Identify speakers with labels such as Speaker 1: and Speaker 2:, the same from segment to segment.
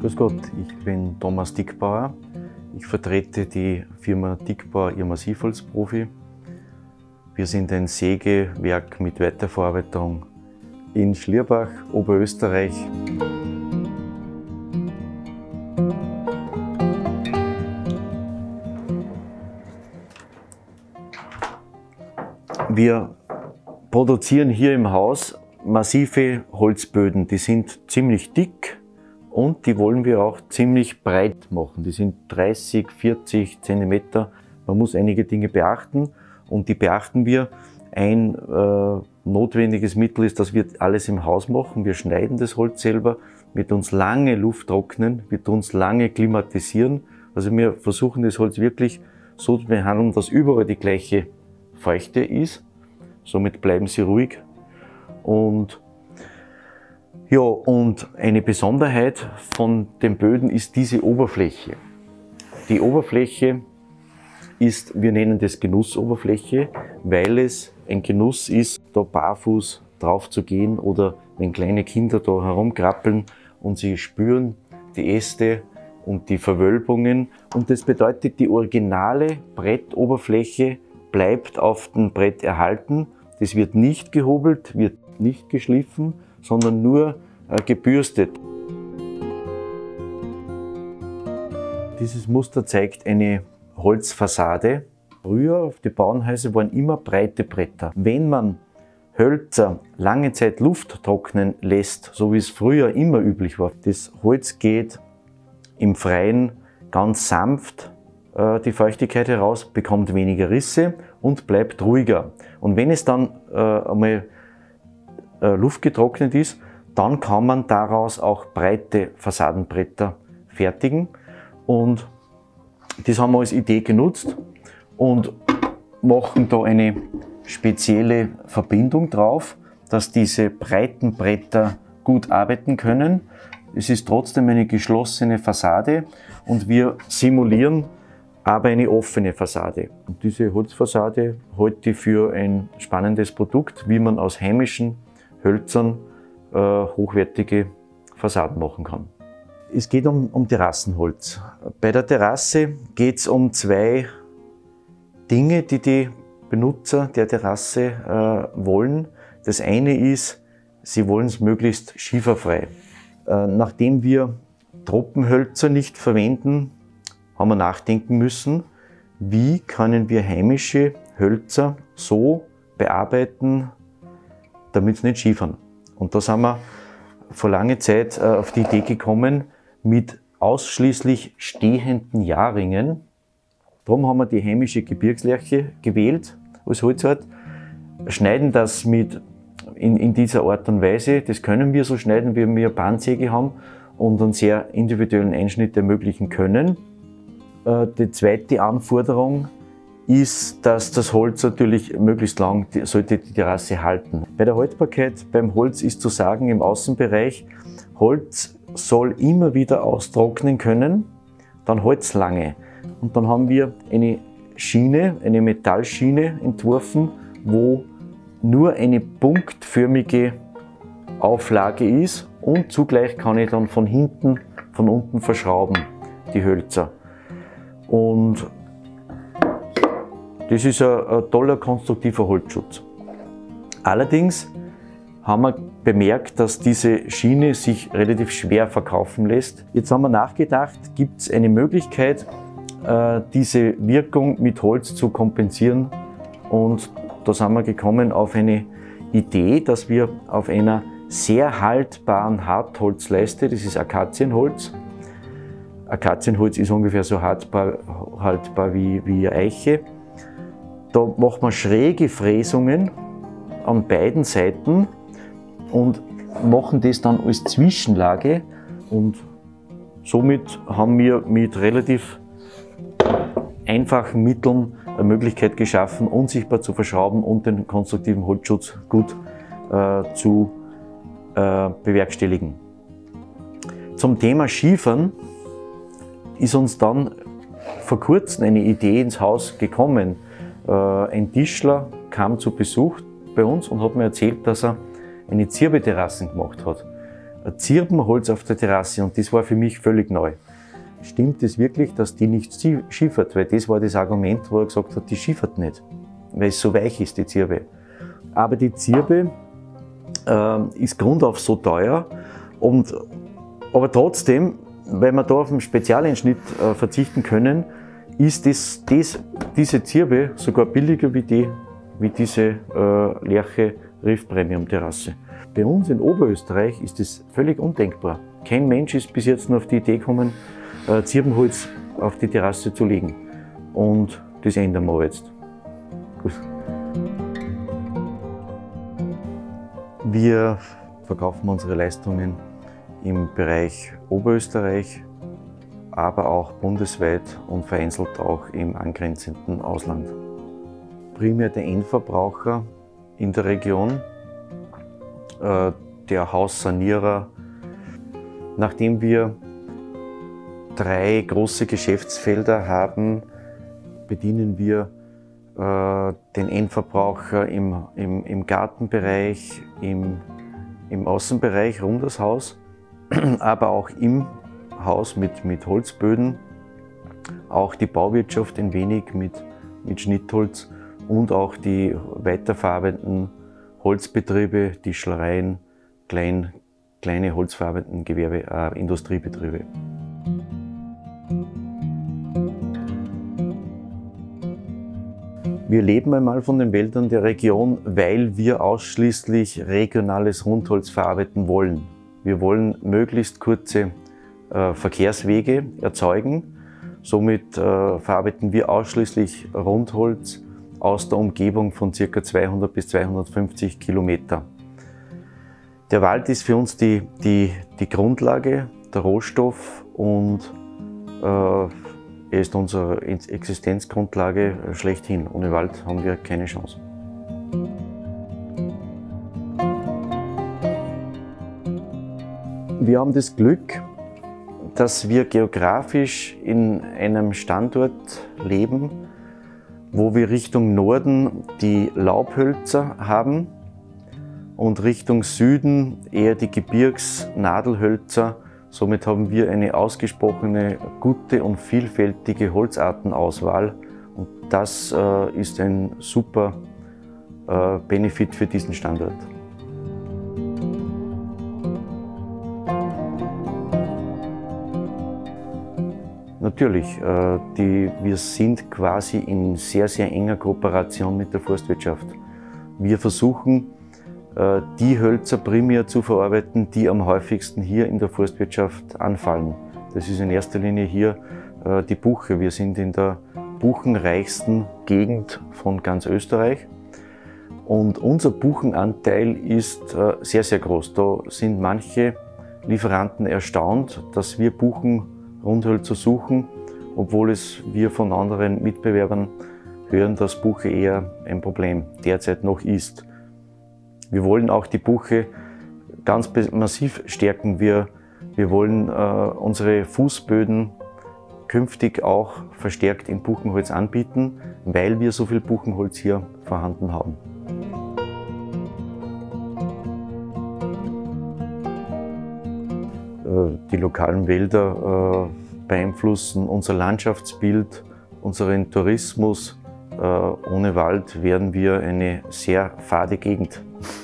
Speaker 1: Grüß Gott, ich bin Thomas Dickbauer. Ich vertrete die Firma Dickbauer, Ihr Massivholzprofi. Wir sind ein Sägewerk mit Weiterverarbeitung in Schlierbach, Oberösterreich. Wir produzieren hier im Haus massive Holzböden. Die sind ziemlich dick und die wollen wir auch ziemlich breit machen. Die sind 30, 40 cm. Man muss einige Dinge beachten und die beachten wir. Ein notwendiges Mittel ist, dass wir alles im Haus machen. Wir schneiden das Holz selber, wir tun es lange Luft trocknen, wir tun es lange klimatisieren. Also wir versuchen das Holz wirklich so zu behandeln, dass überall die gleiche Feuchte ist. Somit bleiben sie ruhig. Und ja, und eine Besonderheit von den Böden ist diese Oberfläche. Die Oberfläche ist, wir nennen das Genussoberfläche, weil es ein Genuss ist, da barfuß drauf zu gehen oder wenn kleine Kinder da herumkrabbeln und sie spüren die Äste und die Verwölbungen. Und das bedeutet, die originale Brettoberfläche bleibt auf dem Brett erhalten. Das wird nicht gehobelt, wird nicht geschliffen, sondern nur gebürstet. Dieses Muster zeigt eine Holzfassade. Früher auf die Bauernhäuser waren immer breite Bretter. Wenn man Hölzer lange Zeit Luft trocknen lässt, so wie es früher immer üblich war, das Holz geht im Freien ganz sanft die Feuchtigkeit heraus, bekommt weniger Risse und bleibt ruhiger. Und wenn es dann einmal luftgetrocknet ist, dann kann man daraus auch breite Fassadenbretter fertigen. Und das haben wir als Idee genutzt und machen da eine spezielle Verbindung drauf, dass diese breiten Bretter gut arbeiten können. Es ist trotzdem eine geschlossene Fassade und wir simulieren aber eine offene Fassade. Und diese Holzfassade halte ich für ein spannendes Produkt, wie man aus heimischen Hölzern hochwertige Fassaden machen kann. Es geht um Terrassenholz. Bei der Terrasse geht es um zwei Dinge, die die Benutzer der Terrasse wollen. Das eine ist, sie wollen es möglichst schieferfrei. Nachdem wir Tropenhölzer nicht verwenden, haben wir nachdenken müssen, wie können wir heimische Hölzer so bearbeiten, damit sie nicht schiefern. Und da sind wir vor langer Zeit auf die Idee gekommen, mit ausschließlich stehenden Jahrringen. Darum haben wir die heimische Gebirgslärche gewählt als Holzart, schneiden das in dieser Art und Weise. Das können wir so schneiden, wie wir eine Bahnsäge haben und einen sehr individuellen Einschnitt ermöglichen können. Die zweite Anforderung ist, dass das Holz natürlich möglichst lang sollte die Terrasse halten. Bei der Haltbarkeit beim Holz ist zu sagen, im Außenbereich, Holz soll immer wieder austrocknen können, dann hält es lange. Und dann haben wir eine Schiene, eine Metallschiene entworfen, wo nur eine punktförmige Auflage ist und zugleich kann ich dann von hinten, von unten verschrauben, die Hölzer. Und das ist ein toller konstruktiver Holzschutz. Allerdings haben wir bemerkt, dass diese Schiene sich relativ schwer verkaufen lässt. Jetzt haben wir nachgedacht, gibt es eine Möglichkeit, diese Wirkung mit Holz zu kompensieren. Und da sind wir gekommen auf eine Idee, dass wir auf einer sehr haltbaren Hartholzleiste, das ist Akazienholz. Akazienholz ist ungefähr so haltbar wie eine Eiche. Da macht man schräge Fräsungen an beiden Seiten und machen das dann als Zwischenlage. Und somit haben wir mit relativ einfachen Mitteln eine Möglichkeit geschaffen, unsichtbar zu verschrauben und den konstruktiven Holzschutz gut zu bewerkstelligen. Zum Thema Schiefern ist uns dann vor kurzem eine Idee ins Haus gekommen. Ein Tischler kam zu Besuch bei uns und hat mir erzählt, dass er eine Zirbeterrassen gemacht hat. ein Zirbenholz auf der Terrasse und das war für mich völlig neu. Stimmt es wirklich, dass die nicht schiefert? Weil das war das Argument, wo er gesagt hat, die schiefert nicht, weil es so weich ist, die Zirbe. Aber die Zirbe ist grundauf so teuer, aber trotzdem, weil wir da auf einen Spezialeinschnitt verzichten können, ist diese Zirbe sogar billiger wie diese Lerche Riff Premium Terrasse. Bei uns in Oberösterreich ist das völlig undenkbar. Kein Mensch ist bis jetzt nur auf die Idee gekommen, Zirbenholz auf die Terrasse zu legen. Und das ändern wir jetzt. Gut. Wir verkaufen unsere Leistungen im Bereich Oberösterreich, aber auch bundesweit und vereinzelt auch im angrenzenden Ausland. Primär der Endverbraucher in der Region, der Haussanierer. Nachdem wir 3 große Geschäftsfelder haben, bedienen wir den Endverbraucher im Gartenbereich, im Außenbereich rund das Haus, aber auch im Haus mit Holzböden, auch die Bauwirtschaft ein wenig mit Schnittholz und auch die weiterverarbeitenden Holzbetriebe, Tischlereien, kleine holzverarbeitenden Gewerbe, Industriebetriebe. Wir leben einmal von den Wäldern der Region, weil wir ausschließlich regionales Rundholz verarbeiten wollen. Wir wollen möglichst kurze Verkehrswege erzeugen. Somit verarbeiten wir ausschließlich Rundholz aus der Umgebung von ca. 200 bis 250 Kilometer. Der Wald ist für uns die Grundlage, der Rohstoff und er ist unsere Existenzgrundlage schlechthin. Ohne Wald haben wir keine Chance. Wir haben das Glück, dass wir geografisch in einem Standort leben, wo wir Richtung Norden die Laubhölzer haben und Richtung Süden eher die Gebirgsnadelhölzer. Somit haben wir eine ausgesprochene, gute und vielfältige Holzartenauswahl und das ist ein super Benefit für diesen Standort. Natürlich, wir sind quasi in sehr, sehr enger Kooperation mit der Forstwirtschaft. Wir versuchen, die Hölzer primär zu verarbeiten, die am häufigsten hier in der Forstwirtschaft anfallen. Das ist in erster Linie hier die Buche. Wir sind in der buchenreichsten Gegend von ganz Österreich und unser Buchenanteil ist sehr, sehr groß. Da sind manche Lieferanten erstaunt, dass wir Buchenrundhölzer suchen, obwohl wir von anderen Mitbewerbern hören, dass Buche eher ein Problem derzeit noch ist. Wir wollen auch die Buche ganz massiv stärken. Wir wollen unsere Fußböden künftig auch verstärkt in Buchenholz anbieten, weil wir so viel Buchenholz hier vorhanden haben. Die lokalen Wälder beeinflussen unser Landschaftsbild, unseren Tourismus. Ohne Wald wären wir eine sehr fade Gegend.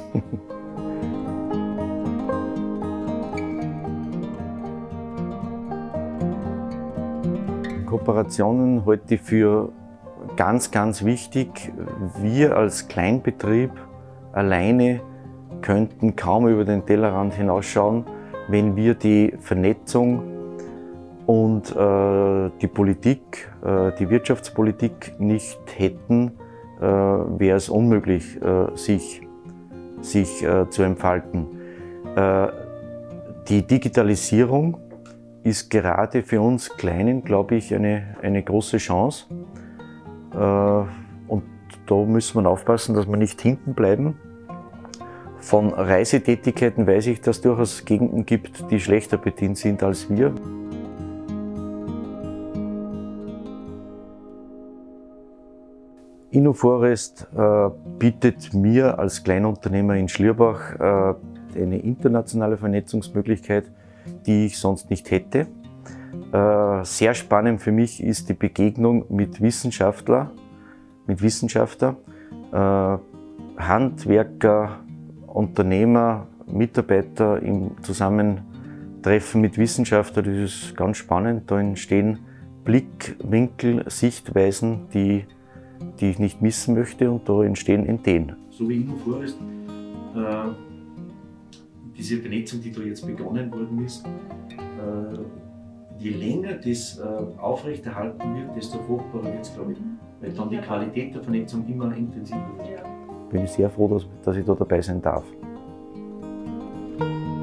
Speaker 1: Kooperationen halte ich für ganz, ganz wichtig. Wir als Kleinbetrieb alleine könnten kaum über den Tellerrand hinausschauen, wenn wir die Vernetzung und die Politik, die Wirtschaftspolitik nicht hätten, wäre es unmöglich, sich zu entfalten. Die Digitalisierung ist gerade für uns Kleinen, glaube ich, eine große Chance. Und da müssen wir aufpassen, dass wir nicht hinten bleiben. Von Reisetätigkeiten weiß ich, dass es durchaus Gegenden gibt, die schlechter bedient sind als wir. InnoForest bietet mir als Kleinunternehmer in Schlierbach eine internationale Vernetzungsmöglichkeit, die ich sonst nicht hätte. Sehr spannend für mich ist die Begegnung mit Wissenschaftlern, Handwerker, Unternehmer, Mitarbeiter im Zusammentreffen mit Wissenschaftlern. Das ist ganz spannend. Da entstehen Blickwinkel, Sichtweisen, die ich nicht missen möchte, und da entstehen Ideen. So wie ich mir vorstelle, diese Vernetzung, die da jetzt begonnen worden ist, je länger das aufrechterhalten wird, desto fruchtbarer wird es, glaube ich. Weil dann die Qualität der Vernetzung immer intensiver wird. Bin ich sehr froh, dass ich da dabei sein darf.